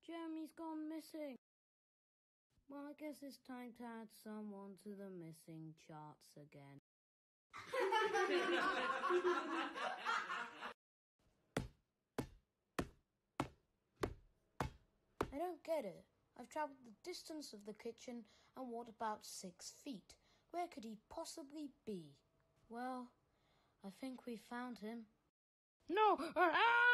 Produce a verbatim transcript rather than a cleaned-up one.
Jeremy's gone missing. Well, I guess it's time to add someone to the missing charts again. I don't get it. I've travelled the distance of the kitchen and walked about six feet. Where could he possibly be? Well, I think we found him. No! Ah!